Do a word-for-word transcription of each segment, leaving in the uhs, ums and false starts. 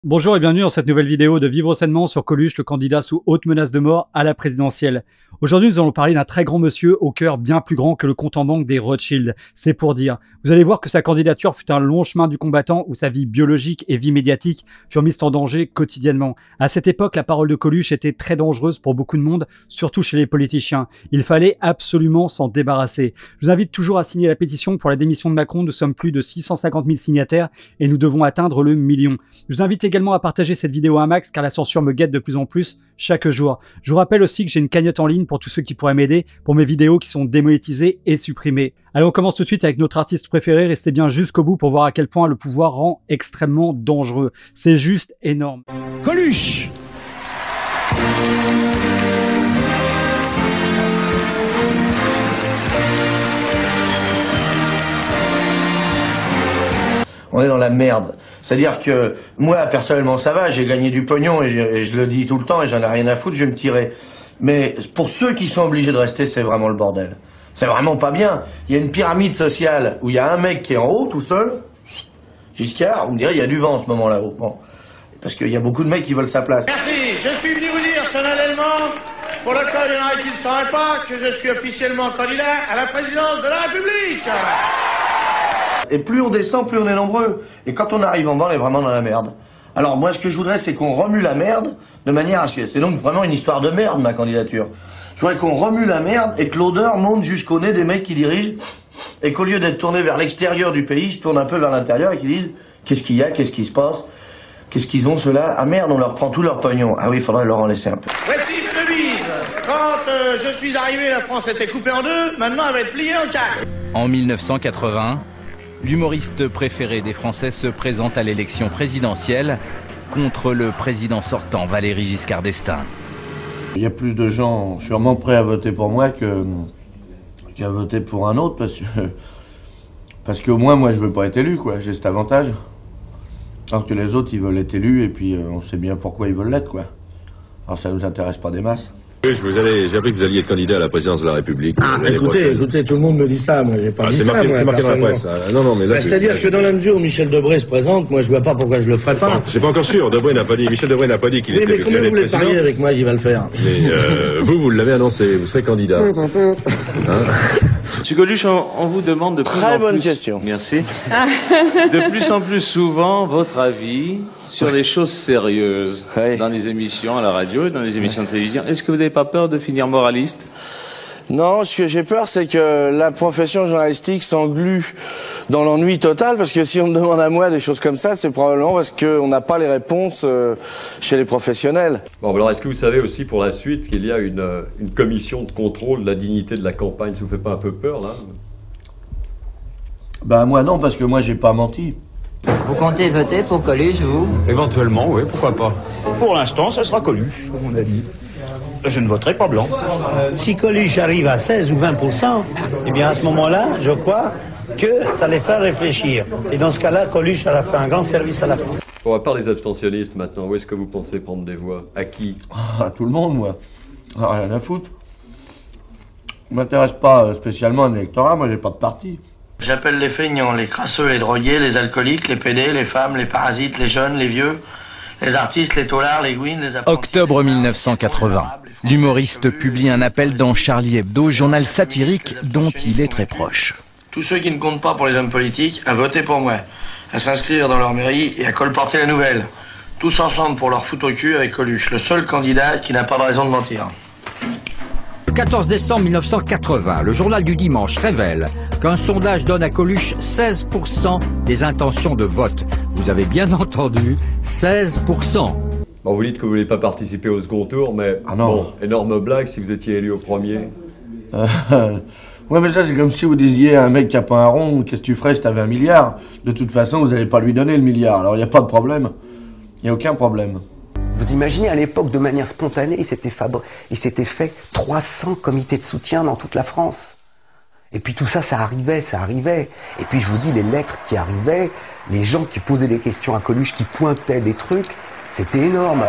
Bonjour et bienvenue dans cette nouvelle vidéo de Vivre sainement sur Coluche, le candidat sous haute menace de mort à la présidentielle. Aujourd'hui, nous allons parler d'un très grand monsieur au cœur bien plus grand que le compte en banque des Rothschild. C'est pour dire. Vous allez voir que sa candidature fut un long chemin du combattant où sa vie biologique et vie médiatique furent mises en danger quotidiennement. À cette époque, la parole de Coluche était très dangereuse pour beaucoup de monde, surtout chez les politiciens. Il fallait absolument s'en débarrasser. Je vous invite toujours à signer la pétition pour la démission de Macron. Nous sommes plus de six cent cinquante mille signataires et nous devons atteindre le million. Je vous invite également à partager cette vidéo à un max car la censure me guette de plus en plus chaque jour. Je vous rappelle aussi que j'ai une cagnotte en ligne pour tous ceux qui pourraient m'aider pour mes vidéos qui sont démonétisées et supprimées. Allez, on commence tout de suite avec notre artiste préféré. Restez bien jusqu'au bout pour voir à quel point le pouvoir rend extrêmement dangereux. C'est juste énorme. Coluche. On est dans la merde. C'est-à-dire que moi, personnellement, ça va, j'ai gagné du pognon et je, et je le dis tout le temps et j'en ai rien à foutre, je vais me tirer. Mais pour ceux qui sont obligés de rester, c'est vraiment le bordel. C'est vraiment pas bien. Il y a une pyramide sociale où il y a un mec qui est en haut, tout seul, Giscard, vous me direz, il y a du vent en ce moment-là. Bon. Parce qu'il y a beaucoup de mecs qui veulent sa place. Merci, je suis venu vous dire solennellement, pour le cas il y en a qui ne sauraient pas, que je suis officiellement candidat à la présidence de la République. Et plus on descend, plus on est nombreux. Et quand on arrive en bas, on est vraiment dans la merde. Alors moi, ce que je voudrais, c'est qu'on remue la merde de manière à ce que... C'est donc vraiment une histoire de merde, ma candidature. Je voudrais qu'on remue la merde et que l'odeur monte jusqu'au nez des mecs qui dirigent et qu'au lieu d'être tournés vers l'extérieur du pays, ils se tournent un peu vers l'intérieur et qu'ils disent « Qu'est-ce qu'il y a? Qu'est-ce qui se passe? Qu'est-ce qu'ils ont, ceux-là? Ah merde, on leur prend tout leur pognon. Ah oui, il faudrait leur en laisser un peu. » Voici une devise. Quand euh, je suis arrivé, la France était coupée en deux. Maintenant, elle va être pliée en quatre. En mille neuf cent quatre-vingts, l'humoriste préféré des Français se présente à l'élection présidentielle contre le président sortant Valéry Giscard d'Estaing. Il y a plus de gens sûrement prêts à voter pour moi que qu'à voter pour un autre parce que parce qu'au moins moi je veux pas être élu, quoi. J'ai cet avantage. Alors que les autres ils veulent être élus et puis euh, on sait bien pourquoi ils veulent l'être, quoi. Alors ça nous intéresse pas des masses. Oui, je vous allais, j'ai appris que vous alliez être candidat à la présidence de la République. Ah, écoutez, écoutez, tout le monde me dit ça, moi j'ai pas ah, dit ça. C'est marqué, marqué dans la presse. Ah, non, non, mais là. Bah, c'est-à-dire que dans la mesure où Michel Debré se présente, moi je vois pas pourquoi je le ferais pas. C'est pas encore sûr. Debré n'a pas dit. Michel Debré n'a pas dit qu'il oui, était. Mais comment vous voulez parier avec moi qu'il va le faire? Mais euh, vous, vous l'avez annoncé. Vous serez candidat. Hein? Monsieur Coluche, on, on vous demande de plus Très en bonne plus... question. Merci. De plus en plus souvent, votre avis sur les choses sérieuses Oui. dans les émissions à la radio et dans les émissions de télévision. Est-ce que vous n'avez pas peur de finir moraliste? Non, ce que j'ai peur, c'est que la profession journalistique s'englue dans l'ennui total, parce que si on me demande à moi des choses comme ça, c'est probablement parce qu'on n'a pas les réponses euh, chez les professionnels. Bon, alors est-ce que vous savez aussi pour la suite qu'il y a une, une commission de contrôle de la dignité de la campagne? Ça vous fait pas un peu peur, là? Ben moi non, parce que moi j'ai pas menti. Vous comptez voter pour Coluche, vous? Éventuellement, oui, pourquoi pas. Pour l'instant, ça sera Coluche, comme on a dit. Je ne voterai pas blanc. Si Coluche arrive à seize ou vingt pour cent, eh bien à ce moment-là, je crois que ça les fera réfléchir. Et dans ce cas-là, Coluche aura fait un grand service à la France. Bon, à part les abstentionnistes maintenant, où est-ce que vous pensez prendre des voix? À qui? À tout le monde, moi. Rien à foutre. Je m'intéresse pas spécialement à l'électorat, moi j'ai pas de parti. J'appelle les feignants, les crasseux, les drogués, les alcooliques, les pédés, les femmes, les parasites, les jeunes, les vieux, les artistes, les taulards, les gouines, les apprentis... Octobre mille neuf cent quatre-vingts. L'humoriste publie un appel dans Charlie Hebdo, journal satirique dont il est très proche. Tous ceux qui ne comptent pas pour les hommes politiques, à voter pour moi, à s'inscrire dans leur mairie et à colporter la nouvelle. Tous ensemble pour leur foutre au cul avec Coluche, le seul candidat qui n'a pas de raison de mentir. Le quatorze décembre mille neuf cent quatre-vingts, le journal du dimanche révèle qu'un sondage donne à Coluche seize pour cent des intentions de vote. Vous avez bien entendu, seize pour cent. Bon, vous dites que vous voulez pas participer au second tour, mais ah non. Bon, énorme blague si vous étiez élu au premier. Euh, ouais, mais ça c'est comme si vous disiez à un mec qui a pas un rond, qu'est-ce que tu ferais si t'avais un milliard? De toute façon, vous n'allez pas lui donner le milliard, alors il n'y a pas de problème. Il n'y a aucun problème. Vous imaginez, à l'époque, de manière spontanée, il s'était fabri... il s'était fait trois cents comités de soutien dans toute la France. Et puis tout ça, ça arrivait, ça arrivait. Et puis je vous dis, les lettres qui arrivaient, les gens qui posaient des questions à Coluche, qui pointaient des trucs, c'était énorme.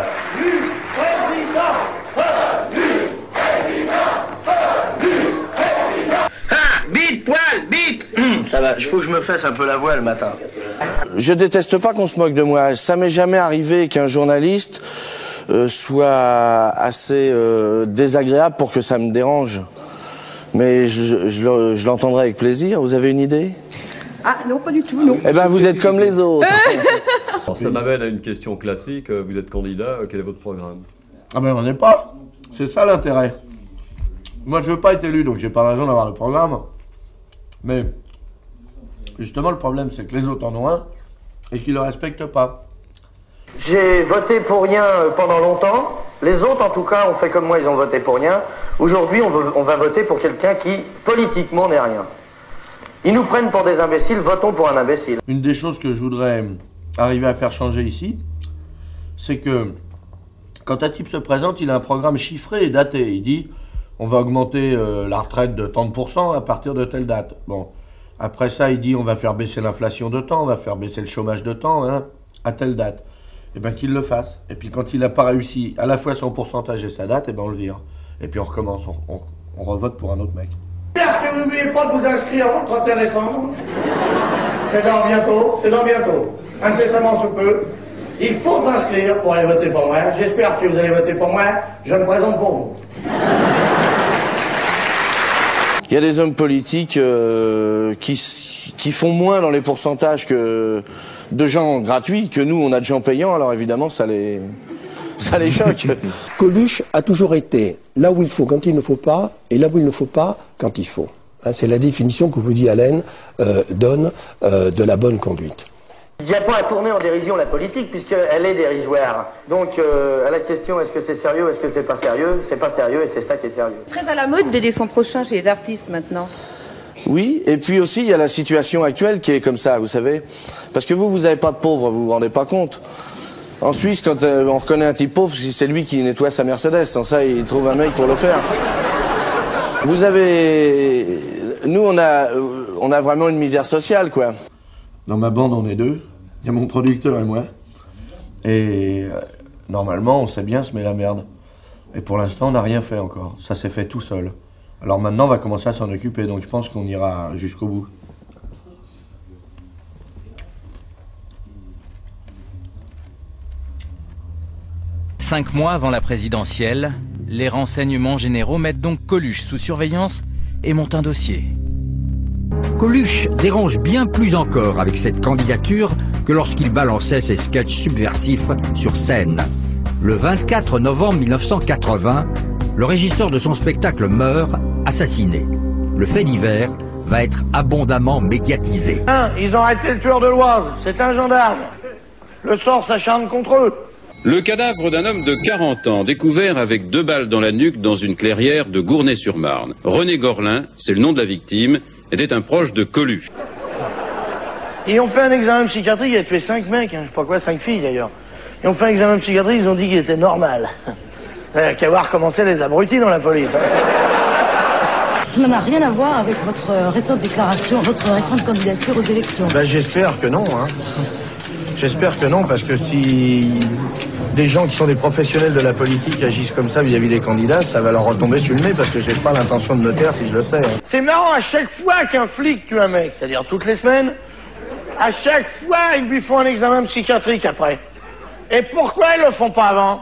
Ah, bite, poil, bite. Ça va, il faut que je me fasse un peu la voix le matin. Je déteste pas qu'on se moque de moi. Ça m'est jamais arrivé qu'un journaliste euh, soit assez euh, désagréable pour que ça me dérange. Mais je, je, je l'entendrai avec plaisir. Vous avez une idée? Ah non, pas du tout, non. Eh ben, vous êtes comme les autres. Alors, ça m'amène à une question classique. Vous êtes candidat, quel est votre programme? Ah ben, on n'est pas. C'est ça l'intérêt. Moi, je veux pas être élu, donc j'ai pas raison d'avoir le programme. Mais, justement, le problème, c'est que les autres en ont un et qu'ils le respectent pas. J'ai voté pour rien pendant longtemps. Les autres, en tout cas, ont fait comme moi, ils ont voté pour rien. Aujourd'hui, on, on va voter pour quelqu'un qui, politiquement, n'est rien. Ils nous prennent pour des imbéciles, votons pour un imbécile. Une des choses que je voudrais arriver à faire changer ici, c'est que quand un type se présente, il a un programme chiffré et daté. Il dit, on va augmenter euh, la retraite de tant pour cent à partir de telle date. Bon, après ça, il dit, on va faire baisser l'inflation de temps, on va faire baisser le chômage de temps, hein, à telle date. Eh bien, qu'il le fasse. Et puis, quand il n'a pas réussi à la fois son pourcentage et sa date, eh bien, on le vire. Et puis, on recommence, on, on, on revote pour un autre mec. J'espère que vous n'oubliez pas de vous inscrire au trente et un décembre. C'est dans bientôt, c'est dans bientôt. Incessamment sous peu. Il faut vous inscrire pour aller voter pour moi. J'espère que vous allez voter pour moi. Je me présente pour vous. Il y a des hommes politiques euh, qui, qui font moins dans les pourcentages que de gens gratuits, que nous, on a de gens payants, alors évidemment, ça les, ça les choque. Coluche a toujours été là où il faut quand il ne faut pas, et là où il ne faut pas quand il faut. Hein, c'est la définition que Woody Allen euh, donne euh, de la bonne conduite. Il n'y a pas à tourner en dérision la politique, puisqu'elle est dérisoire. Donc, euh, à la question, est-ce que c'est sérieux, est-ce que c'est pas sérieux, c'est pas sérieux et c'est ça qui est sérieux. Très à la mode d'aider son prochain chez les artistes maintenant. Oui, et puis aussi, il y a la situation actuelle qui est comme ça, vous savez. Parce que vous, vous n'avez pas de pauvres, vous vous rendez pas compte. En Suisse, quand euh, on reconnaît un type pauvre, c'est lui qui nettoie sa Mercedes. Sans ça, il trouve un mec pour le faire. Vous avez... Nous, on a, on a vraiment une misère sociale, quoi. Dans ma bande, on est deux. Il y a mon producteur et moi. Et euh, normalement, on sait bien se met la merde. Et pour l'instant, on n'a rien fait encore. Ça s'est fait tout seul. Alors maintenant, on va commencer à s'en occuper. Donc je pense qu'on ira jusqu'au bout. Cinq mois avant la présidentielle, les renseignements généraux mettent donc Coluche sous surveillance et montent un dossier. Coluche dérange bien plus encore avec cette candidature que lorsqu'il balançait ses sketchs subversifs sur scène. Le vingt-quatre novembre mille neuf cent quatre-vingts, le régisseur de son spectacle meurt, assassiné. Le fait divers va être abondamment médiatisé. Hein, ils ont arrêté le tueur de l'Oise, c'est un gendarme. Le sort s'acharne contre eux. Le cadavre d'un homme de quarante ans, découvert avec deux balles dans la nuque dans une clairière de Gournay-sur-Marne. René Gorlin, c'est le nom de la victime, était un proche de Coluche. Ils ont fait un examen psychiatrique, il a tué cinq mecs, hein, je sais pas quoi, cinq filles d'ailleurs. Ils ont fait un examen psychiatrique, ils ont dit qu'il était normal. Euh, qu'à voir comment c'est les abrutis dans la police. Hein. Ça n'a rien à voir avec votre récente déclaration, votre récente candidature aux élections. Ben, j'espère que non, hein. J'espère que non, parce que si des gens qui sont des professionnels de la politique agissent comme ça vis-à-vis des candidats, ça va leur retomber sur le nez, parce que j'ai pas l'intention de me taire si je le sais. Hein. C'est marrant, à chaque fois qu'un flic tue un mec, c'est-à-dire toutes les semaines, à chaque fois, ils lui font un examen psychiatrique après. Et pourquoi ils le font pas avant?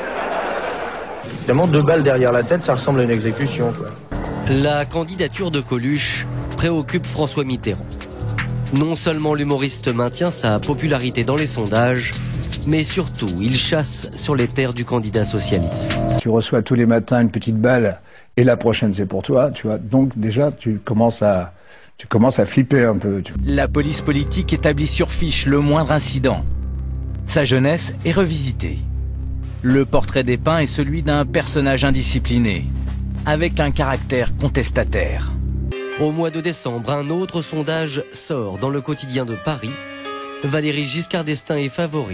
Évidemment, deux balles derrière la tête, ça ressemble à une exécution, quoi. La candidature de Coluche préoccupe François Mitterrand. Non seulement l'humoriste maintient sa popularité dans les sondages, mais surtout, il chasse sur les terres du candidat socialiste. Tu reçois tous les matins une petite balle et la prochaine c'est pour toi, tu vois. Donc déjà, tu commences à, tu commences à flipper un peu. Tu... La police politique établit sur fiche le moindre incident. Sa jeunesse est revisitée. Le portrait dépeint est celui d'un personnage indiscipliné, avec un caractère contestataire. Au mois de décembre, un autre sondage sort dans le quotidien de Paris. Valéry Giscard d'Estaing est favori.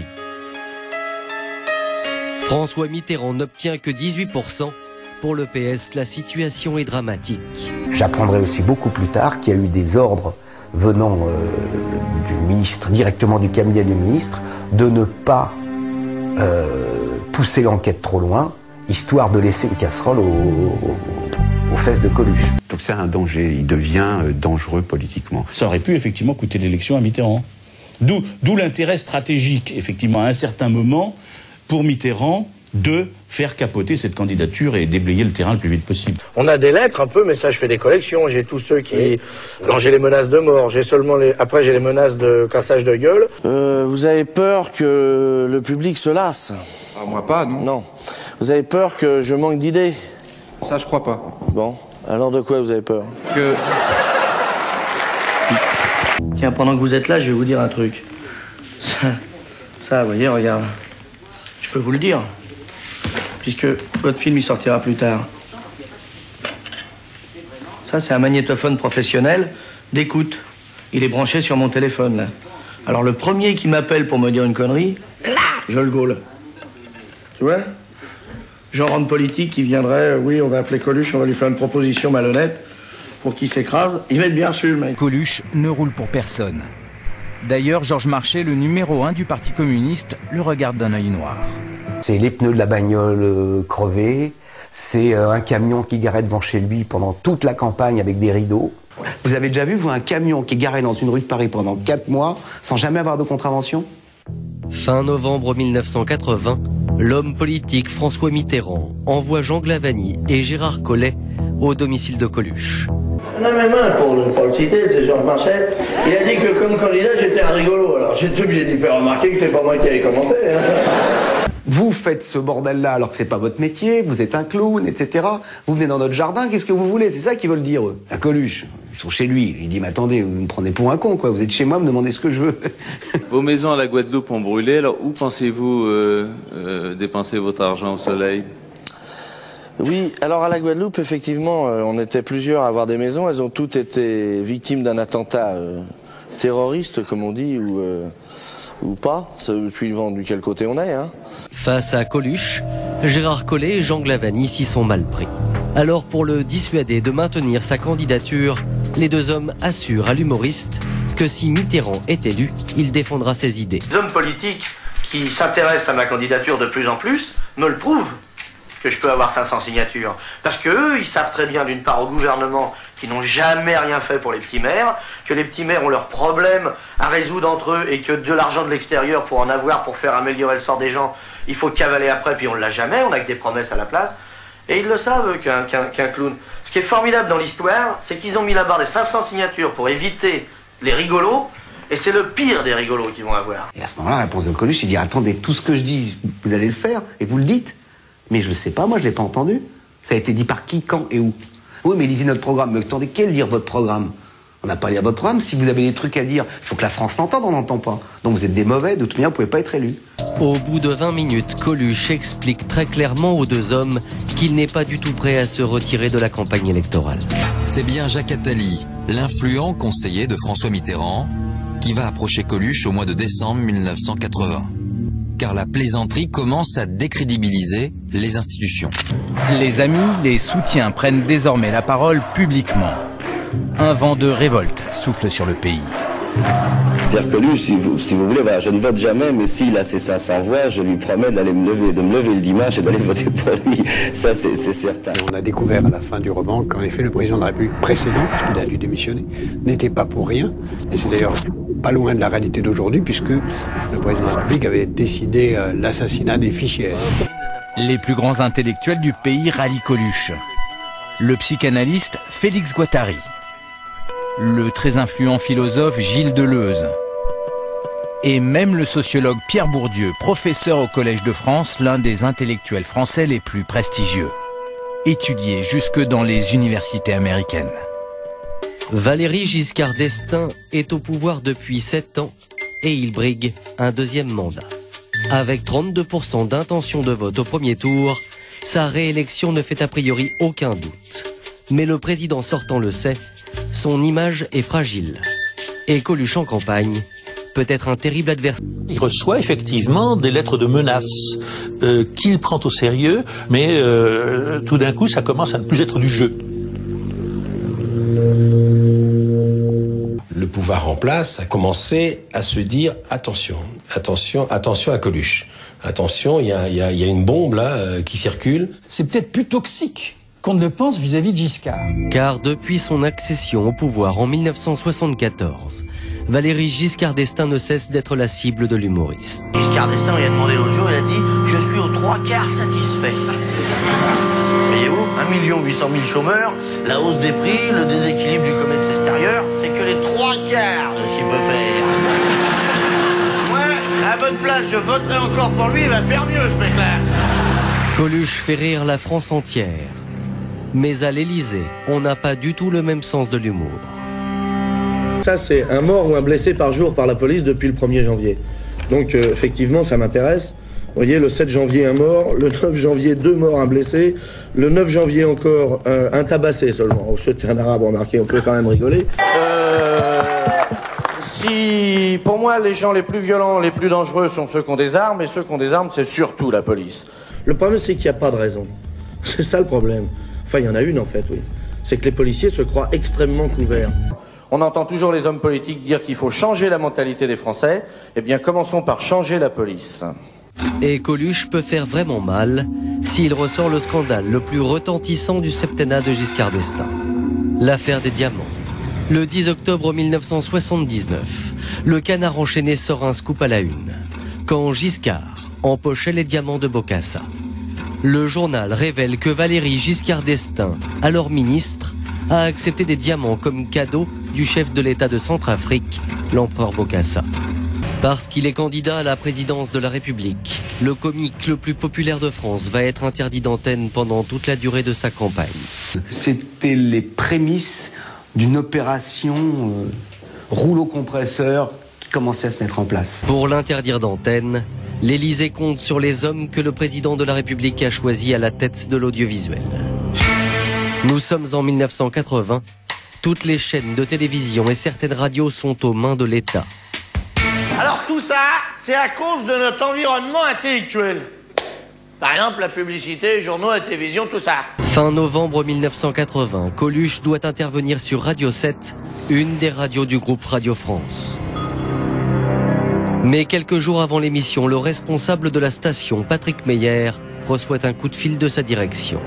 François Mitterrand n'obtient que dix-huit pour cent. Pour le P S, la situation est dramatique. J'apprendrai aussi beaucoup plus tard qu'il y a eu des ordres venant euh, du ministre, directement du cabinet du ministre, de ne pas euh, pousser l'enquête trop loin, histoire de laisser une casserole au, au, aux fesses de Coluche. Donc c'est un danger, il devient dangereux politiquement. Ça aurait pu effectivement coûter l'élection à Mitterrand. D'où, d'où l'intérêt stratégique, effectivement, à un certain moment, pour Mitterrand, de faire capoter cette candidature et déblayer le terrain le plus vite possible. On a des lettres un peu, mais ça je fais des collections. J'ai tous ceux qui... Non, j'ai les menaces de mort, j'ai seulement les... Après j'ai les menaces de cassage de gueule. Euh, vous avez peur que le public se lasse? Ah, moi pas, non. Non. Vous avez peur que je manque d'idées? Ça, je crois pas. Bon, alors de quoi vous avez peur? Que... Tiens, pendant que vous êtes là, je vais vous dire un truc. Ça, ça vous voyez, regarde. Je peux vous le dire. Puisque votre film, il sortira plus tard. Ça, c'est un magnétophone professionnel d'écoute. Il est branché sur mon téléphone, là. Alors, le premier qui m'appelle pour me dire une connerie, là, je le gaule. Tu vois? Genre homme politique qui viendrait, oui, on va appeler Coluche, on va lui faire une proposition malhonnête pour qu'il s'écrase. Il va être bien reçu, le mec. Coluche ne roule pour personne. D'ailleurs, Georges Marchais, le numéro un du Parti communiste, le regarde d'un œil noir. C'est les pneus de la bagnole euh, crevés, c'est euh, un camion qui garait devant chez lui pendant toute la campagne avec des rideaux. Vous avez déjà vu, vous, un camion qui garait dans une rue de Paris pendant quatre mois sans jamais avoir de contravention? Fin novembre mille neuf cent quatre-vingts, l'homme politique François Mitterrand envoie Jean Glavany et Gérard Collet au domicile de Coluche. Non mais moi, pour le, pour le citer, c'est Georges Marchais, il a dit que comme candidat, j'étais un rigolo. Alors j'étais obligé de lui faire remarquer que c'est pas moi qui avais commenté. Hein. Vous faites ce bordel-là alors que c'est pas votre métier, vous êtes un clown, et cetera. Vous venez dans notre jardin, qu'est-ce que vous voulez? C'est ça qu'ils veulent dire, eux. À Coluche, ils sont chez lui. Il dit, mais attendez, vous me prenez pour un con, quoi. Vous êtes chez moi, vous me demandez ce que je veux. Vos maisons à la Guadeloupe ont brûlé, alors où pensez-vous euh, euh, dépenser votre argent au soleil? Oui, alors à la Guadeloupe, effectivement, euh, on était plusieurs à avoir des maisons. Elles ont toutes été victimes d'un attentat euh, terroriste, comme on dit, ou, euh, ou pas, suivant du quel côté on est. Hein. Face à Coluche, Gérard Collet et Jean Glavany s'y sont mal pris. Alors pour le dissuader de maintenir sa candidature, les deux hommes assurent à l'humoriste que si Mitterrand est élu, il défendra ses idées. Les hommes politiques qui s'intéressent à ma candidature de plus en plus me le prouvent. Que je peux avoir cinq cents signatures. Parce que eux, ils savent très bien, d'une part, au gouvernement, qu'ils n'ont jamais rien fait pour les petits maires, que les petits maires ont leurs problèmes à résoudre entre eux et que de l'argent de l'extérieur, pour en avoir, pour faire améliorer le sort des gens, il faut cavaler après, puis on ne l'a jamais, on n'a que des promesses à la place. Et ils le savent, qu'un qu'un qu'un clown. Ce qui est formidable dans l'histoire, c'est qu'ils ont mis la barre des cinq cents signatures pour éviter les rigolos, et c'est le pire des rigolos qu'ils vont avoir. Et à ce moment-là, la réponse de Coluche, il dit, attendez, tout ce que je dis, vous allez le faire, et vous le dites. Mais je le sais pas, moi je l'ai pas entendu. Ça a été dit par qui, quand et où? Oui, mais lisez notre programme. Mais attendez, quel lire votre programme? On n'a pas à lire votre programme. Si vous avez des trucs à dire, il faut que la France l'entende, on n'entend pas. Donc vous êtes des mauvais, de toute manière, vous pouvez pas être élu. Au bout de vingt minutes, Coluche explique très clairement aux deux hommes qu'il n'est pas du tout prêt à se retirer de la campagne électorale. C'est bien Jacques Attali, l'influent conseiller de François Mitterrand, qui va approcher Coluche au mois de décembre mille neuf cent quatre-vingts. Car la plaisanterie commence à décrédibiliser les institutions. Les amis, les soutiens prennent désormais la parole publiquement. Un vent de révolte souffle sur le pays. C'est-à-dire que lui, si vous, si vous voulez, voilà, je ne vote jamais, mais s'il a ses cinq cents voix, je lui promets d'aller me lever, de me lever le dimanche et d'aller voter pour lui. Ça, c'est certain. On a découvert à la fin du roman qu'en effet, le président de la République précédent, parce qu'il a dû démissionner, n'était pas pour rien. Et c'est d'ailleurs pas loin de la réalité d'aujourd'hui, puisque le président de la République avait décidé euh, l'assassinat des fichiers. Les plus grands intellectuels du pays rallient Coluche. Le psychanalyste Félix Guattari. Le très influent philosophe Gilles Deleuze. Et même le sociologue Pierre Bourdieu, professeur au Collège de France, l'un des intellectuels français les plus prestigieux. Étudié jusque dans les universités américaines. Valéry Giscard d'Estaing est au pouvoir depuis sept ans et il brigue un deuxième mandat. Avec trente-deux pour cent d'intention de vote au premier tour, sa réélection ne fait a priori aucun doute. Mais le président sortant le sait, son image est fragile. Et Coluche en campagne peut être un terrible adversaire. Il reçoit effectivement des lettres de menaces euh, qu'il prend au sérieux, mais euh, tout d'un coup ça commence à ne plus être du jeu. Le pouvoir en place a commencé à se dire attention, attention, attention à Coluche. Attention, il y a, y a, y a une bombe là euh, qui circule. C'est peut-être plus toxique qu'on ne le pense vis-à-vis de Giscard. Car depuis son accession au pouvoir en mille neuf cent soixante-quatorze, Valéry Giscard d'Estaing ne cesse d'être la cible de l'humoriste. Giscard d'Estaing, il a demandé l'autre jour, il a dit « Je suis aux trois quarts satisfait ». Voyez-vous, un million huit cent mille chômeurs, la hausse des prix, le déséquilibre du commerce extérieur, c'est que les trois quarts de ce qu'il peut faire. Moi, à votre place, je voterai encore pour lui, il va faire mieux ce mec-là. Coluche fait rire la France entière. Mais à l'Élysée, on n'a pas du tout le même sens de l'humour. Ça, c'est un mort ou un blessé par jour par la police depuis le premier janvier. Donc, euh, effectivement, ça m'intéresse. Vous voyez, le sept janvier, un mort. Le neuf janvier, deux morts, un blessé. Le neuf janvier, encore, euh, un tabassé seulement. Oh, c'était un arabe, remarqué, on peut quand même rigoler. Euh, si, pour moi, les gens les plus violents, les plus dangereux sont ceux qui ont des armes, et ceux qui ont des armes, c'est surtout la police. Le problème, c'est qu'il n'y a pas de raison. C'est ça le problème. Enfin, il y en a une, en fait, oui. C'est que les policiers se croient extrêmement couverts. On entend toujours les hommes politiques dire qu'il faut changer la mentalité des Français. Eh bien, commençons par changer la police. Et Coluche peut faire vraiment mal s'il ressort le scandale le plus retentissant du septennat de Giscard d'Estaing. L'affaire des diamants. Le dix octobre mille neuf cent soixante-dix-neuf, le Canard enchaîné sort un scoop à la une. Quand Giscard empochait les diamants de Bokassa. Le journal révèle que Valéry Giscard d'Estaing, alors ministre, a accepté des diamants comme cadeau du chef de l'État de Centrafrique, l'empereur Bokassa. Parce qu'il est candidat à la présidence de la République, le comique le plus populaire de France va être interdit d'antenne pendant toute la durée de sa campagne. C'était les prémices d'une opération euh, rouleau compresseur qui commençait à se mettre en place. Pour l'interdire d'antenne, l'Élysée compte sur les hommes que le président de la République a choisis à la tête de l'audiovisuel. Nous sommes en mille neuf cent quatre-vingts. Toutes les chaînes de télévision et certaines radios sont aux mains de l'État. Alors tout ça, c'est à cause de notre environnement intellectuel. Par exemple, la publicité, les journaux, la télévision, tout ça. Fin novembre mille neuf cent quatre-vingts, Coluche doit intervenir sur Radio sept, une des radios du groupe Radio France. Mais quelques jours avant l'émission, le responsable de la station, Patrick Meyer, reçoit un coup de fil de sa direction.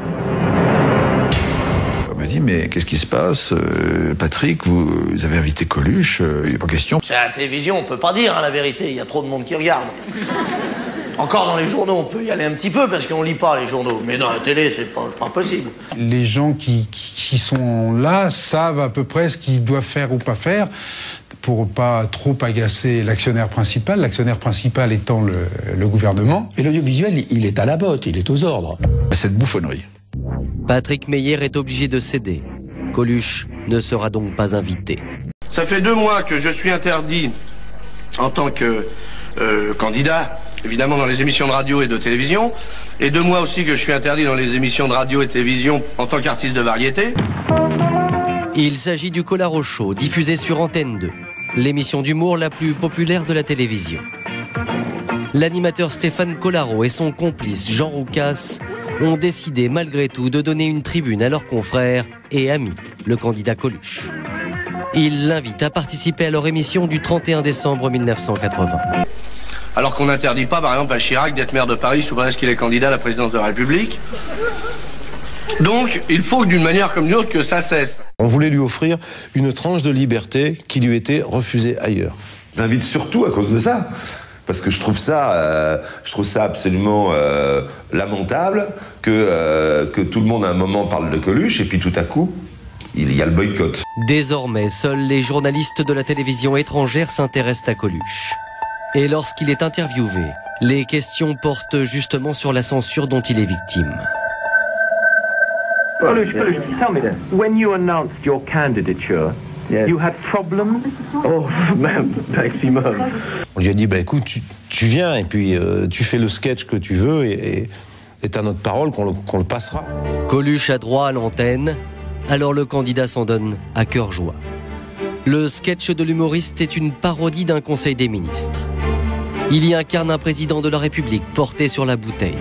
On m'a dit, mais qu'est-ce qui se passe euh, Patrick, vous, vous avez invité Coluche, euh, il n'est pas question. C'est à la télévision, on peut pas dire hein, la vérité, il y a trop de monde qui regarde. Encore dans les journaux, on peut y aller un petit peu parce qu'on lit pas les journaux. Mais dans la télé, c'est pas, pas possible. Les gens qui, qui, qui sont là savent à peu près ce qu'ils doivent faire ou pas faire pour pas trop agacer l'actionnaire principal, l'actionnaire principal étant le, le gouvernement. Et l'audiovisuel, il est à la botte, il est aux ordres. Cette bouffonnerie. Patrick Meyer est obligé de céder. Coluche ne sera donc pas invité. Ça fait deux mois que je suis interdit en tant que euh, candidat, évidemment dans les émissions de radio et de télévision, et deux mois aussi que je suis interdit dans les émissions de radio et de télévision en tant qu'artiste de variété. Il s'agit du Collaro Show, diffusé sur Antenne deux, l'émission d'humour la plus populaire de la télévision. L'animateur Stéphane Collaro et son complice Jean Roucas ont décidé malgré tout de donner une tribune à leur confrère et ami, le candidat Coluche. Ils l'invitent à participer à leur émission du trente et un décembre mille neuf cent quatre-vingts. Alors qu'on n'interdit pas, par exemple, à Chirac d'être maire de Paris sous prétexte qu'il est candidat à la présidence de la République. Donc, il faut d'une manière comme d'une autre que ça cesse. On voulait lui offrir une tranche de liberté qui lui était refusée ailleurs. Je l'invite surtout à cause de ça. Parce que je trouve ça, euh, je trouve ça absolument euh, lamentable que, euh, que tout le monde à un moment parle de Coluche et puis tout à coup, il y a le boycott. Désormais, seuls les journalistes de la télévision étrangère s'intéressent à Coluche. Et lorsqu'il est interviewé, les questions portent justement sur la censure dont il est victime. Coluche, Coluche, tell me this. When you announced your candidature, yes. You had problems? Oh, même, maximum. On lui a dit, bah écoute, tu, tu viens et puis euh, tu fais le sketch que tu veux et, et t'as notre parole qu'on le, qu'on le passera. Coluche a droit à l'antenne, alors le candidat s'en donne à cœur joie. Le sketch de l'humoriste est une parodie d'un conseil des ministres. Il y incarne un président de la République porté sur la bouteille.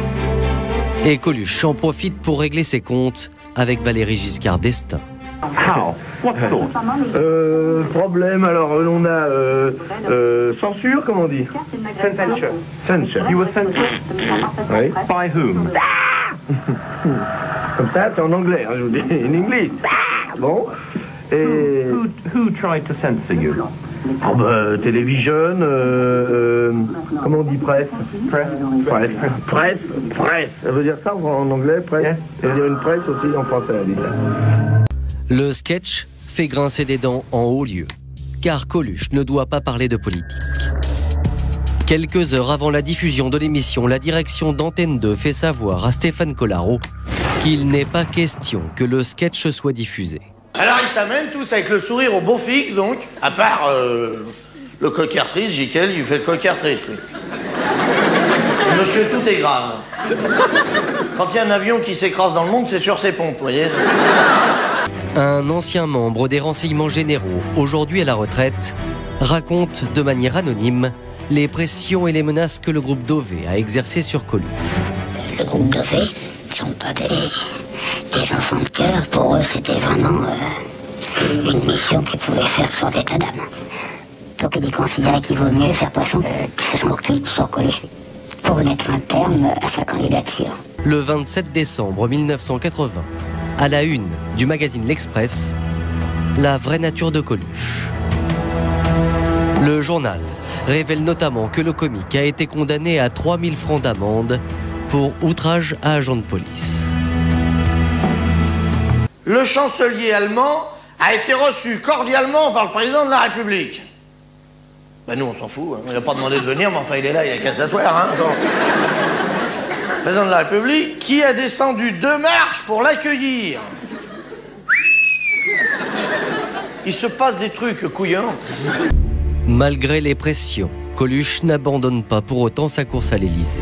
Et Coluche en profite pour régler ses comptes avec Valéry Giscard d'Estaing. How? What sort? Euh, problème, alors on a euh, euh, censure, comment on dit? Censure. Censure. You were censored? Oui. By whom? Comme ça, c'est en anglais, hein, je vous dis, in English. Bon. Et... Who, who, who tried to censor you? Oh bah, télévision, euh, euh, comment on dit presse? Presse. Presse. Presse. Presse. Ça veut dire ça en anglais, presse? Ça veut dire une presse aussi en français, elle dit ça. Le sketch fait grincer des dents en haut lieu, car Coluche ne doit pas parler de politique. Quelques heures avant la diffusion de l'émission, la direction d'Antenne deux fait savoir à Stéphane Collaro qu'il n'est pas question que le sketch soit diffusé. Alors ils s'amènent tous avec le sourire au beau fixe, donc, à part euh, le coquard triste, Jiquel, il fait le coquard triste, lui. Monsieur, tout est grave. Quand il y a un avion qui s'écrase dans le monde, c'est sur ses pompes, vous voyez. Un ancien membre des renseignements généraux, aujourd'hui à la retraite, raconte de manière anonyme les pressions et les menaces que le groupe Dové a exercées sur Coluche. Le groupe Dové ne sont pas des, des enfants de cœur. Pour eux, c'était vraiment euh, une mission qu'ils pouvaient faire sans état d'âme. Donc ils considéraient qu'il vaut mieux faire poisson que ce son occulte sur Coluche pour mettre un terme à sa candidature. Le vingt-sept décembre mille neuf cent quatre-vingts, à la une du magazine L'Express, la vraie nature de Coluche. Le journal révèle notamment que le comique a été condamné à trois mille francs d'amende pour outrage à agent de police. Le chancelier allemand a été reçu cordialement par le président de la République. Ben nous, on s'en fout, hein. Il n'a pas demandé de venir, mais enfin, il est là, il a qu'à s'asseoir. Hein. Le président de la République, qui a descendu deux marches pour l'accueillir. Il se passe des trucs couillants. Malgré les pressions, Coluche n'abandonne pas pour autant sa course à l'Élysée.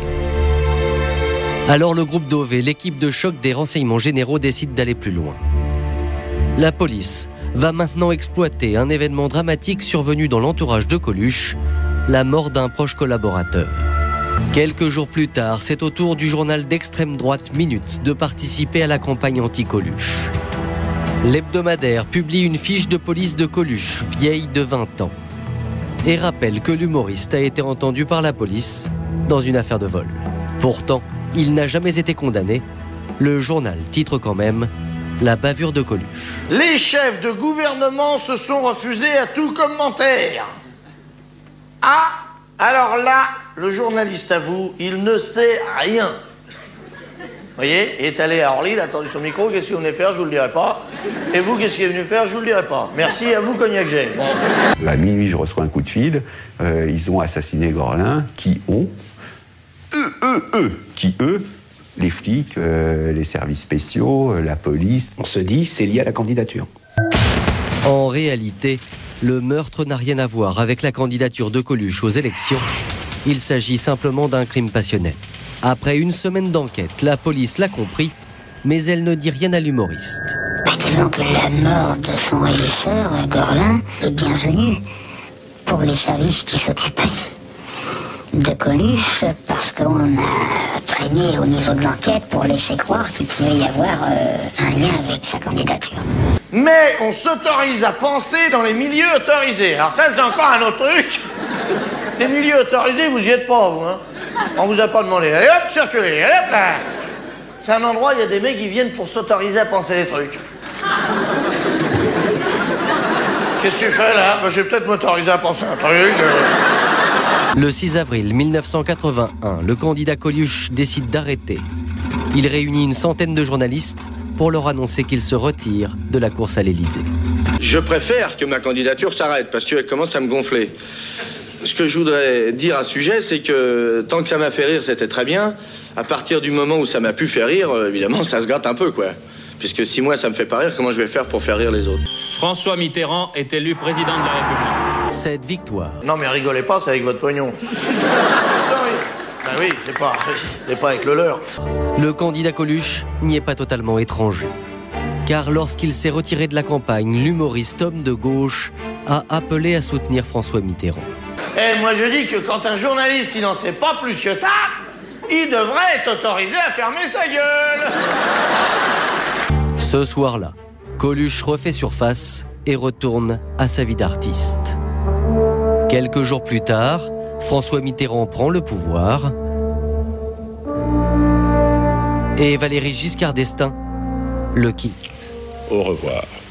Alors le groupe Dové, l'équipe de choc des renseignements généraux, décide d'aller plus loin. La police va maintenant exploiter un événement dramatique survenu dans l'entourage de Coluche, la mort d'un proche collaborateur. Quelques jours plus tard, c'est au tour du journal d'extrême droite Minute de participer à la campagne anti-Coluche. L'hebdomadaire publie une fiche de police de Coluche, vieille de vingt ans, et rappelle que l'humoriste a été entendu par la police dans une affaire de vol. Pourtant, il n'a jamais été condamné. Le journal titre quand même « La bavure de Coluche ». Les chefs de gouvernement se sont refusés à tout commentaire. Ah, alors là, le journaliste avoue, il ne sait rien. Vous voyez, il est allé à Orly, il a attendu son micro, qu'est-ce qu'il venait faire, je vous le dirai pas. Et vous, qu'est-ce qu'il est venu faire, je vous le dirai pas. Merci à vous, Cognac G. Bon. À minuit, je reçois un coup de fil, euh, ils ont assassiné Gorlin, qui ont, eux, eux, eux, qui eux, les flics, euh, les services spéciaux, euh, la police. On se dit, c'est lié à la candidature. En réalité, le meurtre n'a rien à voir avec la candidature de Coluche aux élections. Il s'agit simplement d'un crime passionnel. Après une semaine d'enquête, la police l'a compris, mais elle ne dit rien à l'humoriste. Bah, disons que la mort de son régisseur, Gorlin, est bienvenue pour les services qui s'occupaient de Coluche, parce qu'on a traîné au niveau de l'enquête pour laisser croire qu'il pouvait y avoir euh, un lien avec sa candidature. Mais on s'autorise à penser dans les milieux autorisés. Alors ça, c'est encore un autre truc. Les milieux autorisés, vous y êtes pas, vous, hein. On vous a pas demandé. Allez hop, circulez, allez hop là. C'est un endroit où il y a des mecs qui viennent pour s'autoriser à penser des trucs. Qu'est-ce que tu fais là? Bah, je vais peut-être m'autoriser à penser un truc. Le six avril mille neuf cent quatre-vingt-un, le candidat Coluche décide d'arrêter. Il réunit une centaine de journalistes pour leur annoncer qu'il se retire de la course à l'Élysée. Je préfère que ma candidature s'arrête parce qu'elle commence à me gonfler. Ce que je voudrais dire à ce sujet, c'est que tant que ça m'a fait rire, c'était très bien. À partir du moment où ça m'a pu faire rire, évidemment, ça se gâte un peu, quoi. Puisque si moi, ça me fait pas rire, comment je vais faire pour faire rire les autres? François Mitterrand est élu président de la République. Cette victoire. Non, mais rigolez pas, c'est avec votre pognon. Ben oui, c'est pas, c'est pas avec le leur. Le candidat Coluche n'y est pas totalement étranger. Car lorsqu'il s'est retiré de la campagne, l'humoriste homme de gauche a appelé à soutenir François Mitterrand. Eh, moi je dis que quand un journaliste il n'en sait pas plus que ça, il devrait être autorisé à fermer sa gueule. Ce soir-là, Coluche refait surface et retourne à sa vie d'artiste. Quelques jours plus tard, François Mitterrand prend le pouvoir Et Valéry Giscard d'Estaing le quitte. Au revoir.